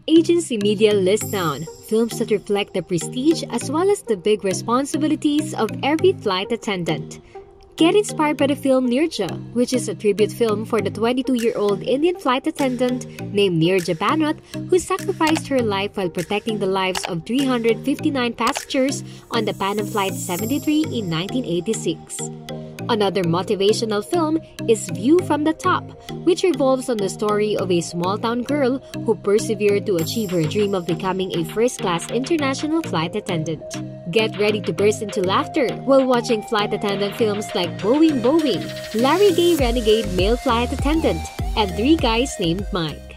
Agency media lists down films that reflect the prestige as well as the big responsibilities of every flight attendant. Get inspired by the film Nirja, which is a tribute film for the 22-year-old Indian flight attendant named Nirja Banoth, who sacrificed her life while protecting the lives of 359 passengers on the Pan Am Flight 73 in 1986. Another motivational film is View from the Top, which revolves on the story of a small-town girl who persevered to achieve her dream of becoming a first-class international flight attendant. Get ready to burst into laughter while watching flight attendant films like Boeing, Larry Gay Renegade Male Flight Attendant, and Three Guys Named Mike.